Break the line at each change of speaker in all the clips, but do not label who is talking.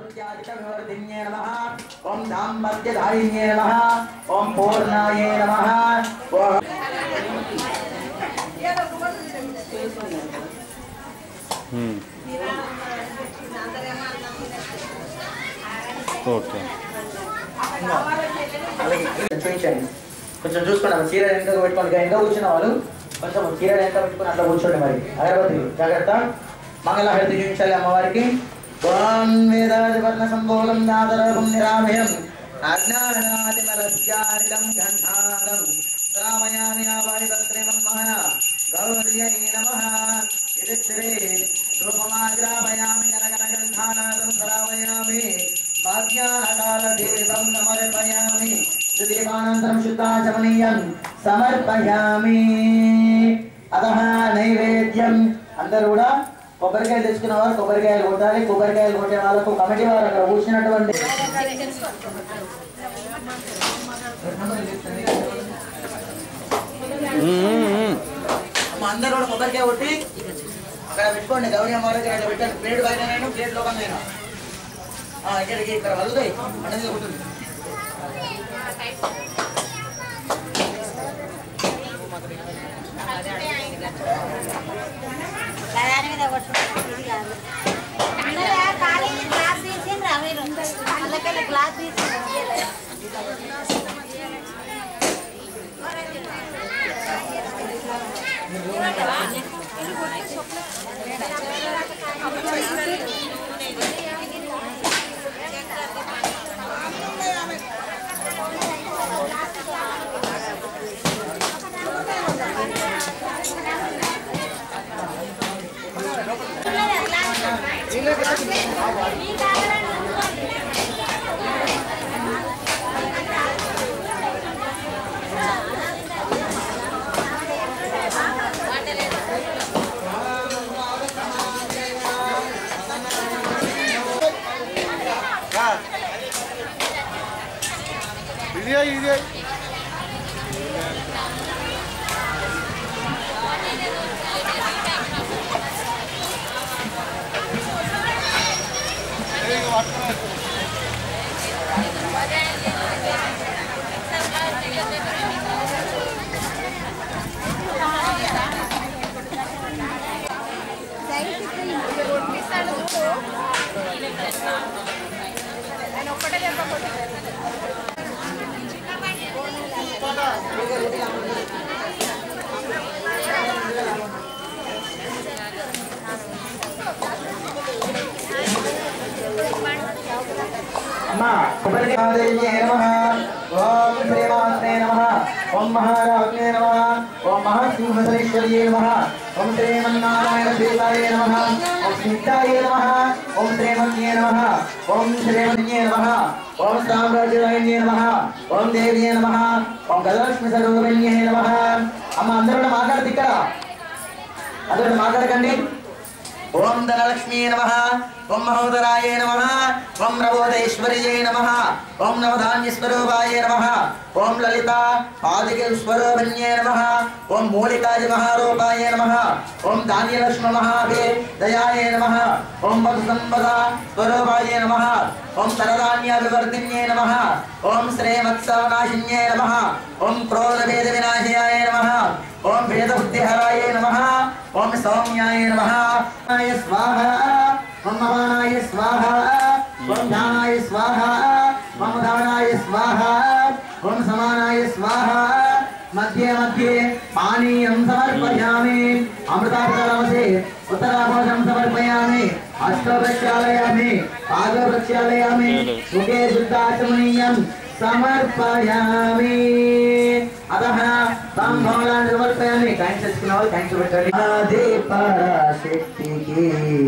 आयुर्त्यादिकविवर्धिन्ये नमः ओम दाम्पत्यधारिण्ये नमः ओम पूर्णाये नमः
ఓకే
చూపించండి కొంచెం చూసుకోండి చీర ఎంత పెట్టుకోండి ఎంత కూర్చున్న వాళ్ళు కొంచెం చీర ఎంత పెట్టుకుని అట్లా కూర్చోండి మరి అగరబత్తి జాగ్రత్త మంగళహారతి చూపించాలి అమ్మవారికి ఓం వేదాదివర్ణ సంబోధం నాదరూపం నిరామయం అజ్ఞానాదిమరస్యారితం గంధారం శ్రావయామి ఆవాయుధత్రేమం మహ గౌర్యై నమః ఇది శ్రీ రూపమాగ్రావయామి గణగణ గంధానాదం శ్రావయామి భాగ్యానకాలదేవం సమర్పయామి దేవానంతరం శుద్ధాచమనీయం సమర్పయామి అతః నైవేద్యం అందరూ కూడా కొబ్బరికాయలు తెచ్చుకున్న వారు కొబ్బరికాయలు కొట్టాలి కొబ్బరికాయలు కొట్టే వాళ్ళకు కమిటీ వారు అక్కడ కూర్చున్నటువంటి అందరూ కూడా కొబ్బరికాయ కొట్టి అక్కడ పెట్టుకోండి గౌరీ అమ్మవారికి అట్లా పెట్టండి ప్లేట్ పైన ప్లేట్ లోకంగా ఇక్కడికి ఇక్కడ వదులుతాయి అనేది ఉంటుంది ओम श्रीमात्रे नमः ओम महाराज्ञे नमः ओम महासिंहधरेश्वर्ये नमः ओम श्रीमन्नारायण देवाय नमः ओम सीताय नमः ओम श्रीमन्ये नमः ओम श्रीमन्ये नमः ओम साम्राज्याय नमः ओम देव्ये नमः ओम गजलक्ष्मी स्वरूपिण्ये नमः अम्मा अंदरू माట్లాడదు ఇక్కడ అందరూ మాట్లాడకండి ओम धनलक्ष्मी नमः ओम महोदराय नमः ओम नवोदयेश्वर्ये नमः ओम नवधान्यस्वरूपाय नमः ओम ललिता पादिकेश्वरोपन्ये नमः ओम मूलिकाज महारूपाय नमः ओम धान्यलक्ष्मी महाभे दयाय नमः ओम मधुसंपदा स्वरूपाय नमः ओम तरधान्यविवर्धिन्ये नमः ओम श्रीमत्सवनाशिन्ये नमः ओम क्रोधभेद विनाशाय नमः ओम भेदबुद्धिहराय नमः ओम सौम्याय नमः स्वाहा ओम ममानाय स्वाहा ओम ध्यानाय स्वाहा ओम धानाय स्वाहा ओम समानाय स्वाहा मध्ये मध्ये पानीयं समर्पयामि अमृतार्थलवसे उत्तराभोजनं समर्पयामि अष्टप्रक्षालयामि पादप्रक्षालयामि मुखे शुद्धाचमनीयं समर्पयामि अतः ताम्बूलानि समर्पयामि थैंक्स तेచ్చుకున్నవారు థాంక్స్ పెట్టండి ఆది పరాశక్తికి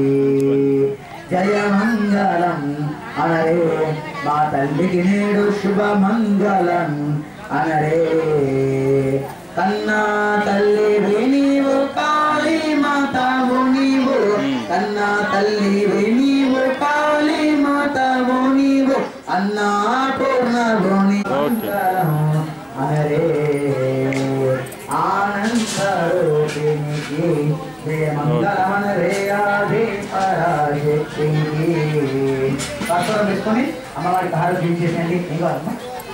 జయ మంగళం అనరే మా తల్లికి నేడు శుభ మంగళం అనరే కన్నా తల్లి నీవు కాళీ మాతావు నీవు కన్నా తల్లి నీవు కాళీ మాతావు నీవు अन्नापूर्णो हरे आनंदरूपिणी जय मंगलमन रे आदि पराशक्ति కర్పూరం వేసుకొని అమ్మవారికి హారతి చేసేయండి. ఏం కావాలమ్మా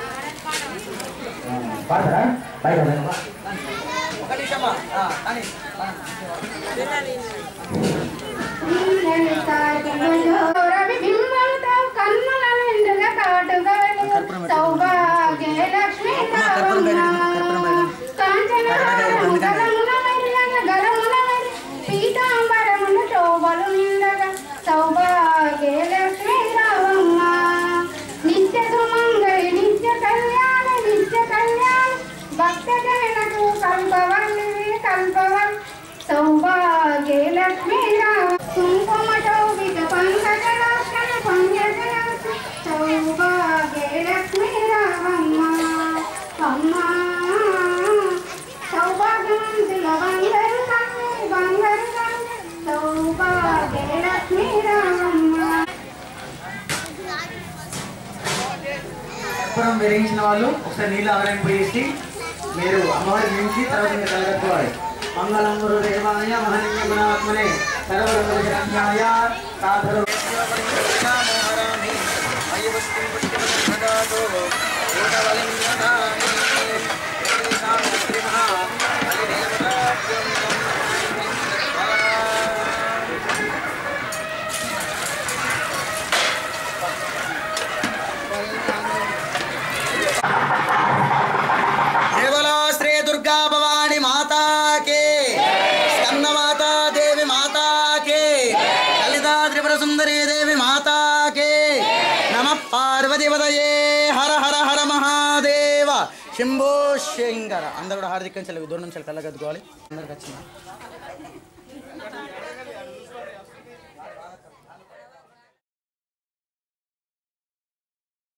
పాడతారా? బయట ఒక నిమిషమ్మా
నిత్య సుమంగళి నిత్య కళ్యాణ నిత్య కళ్యాణ భక్త జనకు కల్పవల్లి కల్పవల్లి సౌభాగ్య లక్ష్మీ రామ కుంకుమ శోభిత పంకజలాక్షణ పంకజలాక్ష సౌభాగ్య లక్ష్మీ రామమ్మ అమ్మ సౌభాగ్యవంతుల బంగారు కన్ను బంగారు కన్ను సౌభాగ్య లక్ష్మీ రామమ్మ.
కర్పూరం వెలిగించిన వాళ్ళు ఒకసారి నీళ్ళు ఆవరింపేసి మీరు అమ్మవారి నుంచి తర్వాత మీరు కలగట్టుకోవాలి. మంగళం గురు దేవాయ మహనీయ గుణాత్మనే సర్వరంగాయ సాధరు श्री दुर्गा भवानी माता के स्कंद माता देवी माता के ललिता त्रिपुर सुंदरी देवी माता के नमः पार्वती पतये हर हर हर महादेव शंभो शंकर अंदर हार्दिक दूर నుంచి కళ్ళగద్దుకోవాలి అందరికి వచ్చింది